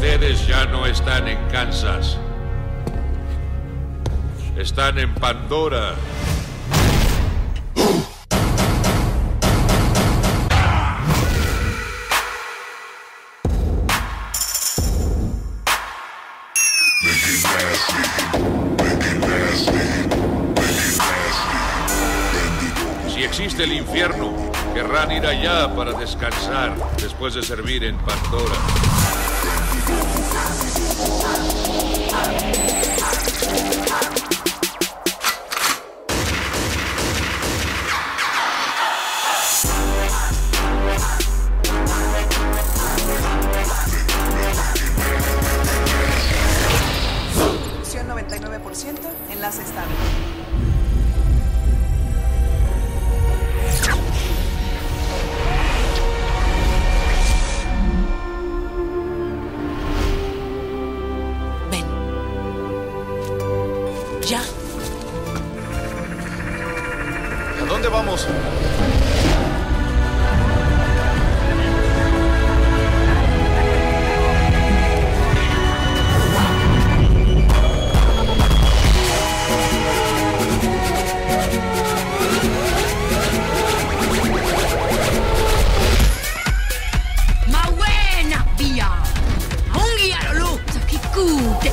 Ustedes ya no están en Kansas. Están en Pandora. Si existe el infierno, querrán ir allá para descansar después de servir en Pandora. Función 99%, enlace estable. Ya. ¿A dónde vamos? Ma buena via. Ungi alolu. Sakikude.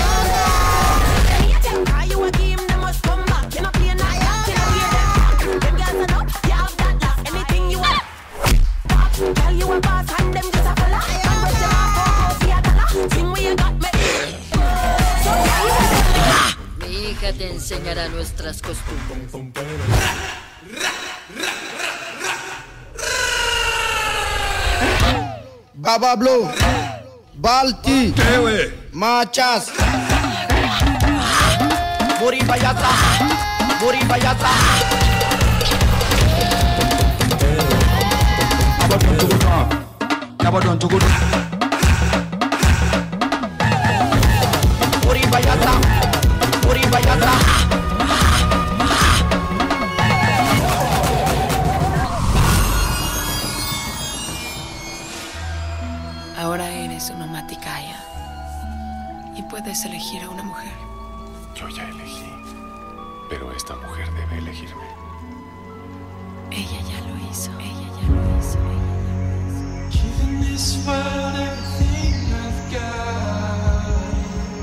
Mi hija te enseñará nuestras costumbres. Baba Blue, Balti, Machas, Muri Bayata, Muri Bayata. Muri Bayata, Muri Bayata. Ahora eres una Maticaya y puedes elegir a una mujer. Yo ya elegí, pero esta mujer debe elegirme. Ella ya lo hizo, ella ya lo hizo, ella ya lo hizo. In this world, everything I've got.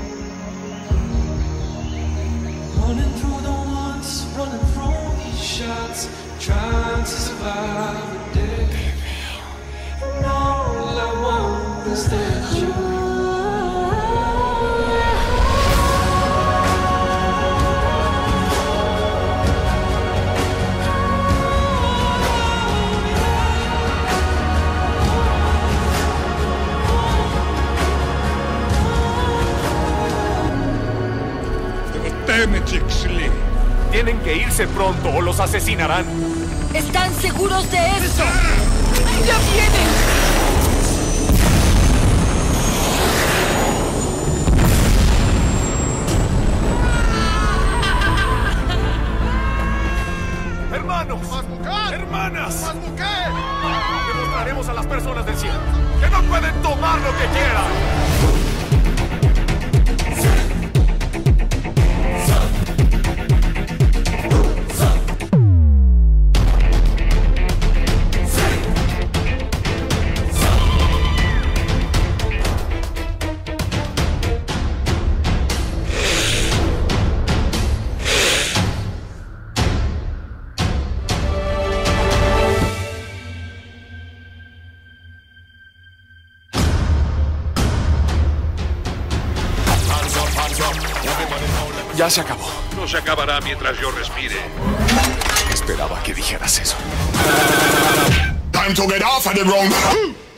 Running through the woods, running from these shots, trying to survive the day. And all I want is that you. Tienen que irse pronto o los asesinarán. ¿Están seguros de eso? ¡Ya vienen! ¡Hermanos! ¡Hermanas! Demostraremos a las personas del cielo que no pueden tomar lo que quieran. Ya se acabó. No se acabará mientras yo respire. Esperaba que dijeras eso. Time to get off of the ground.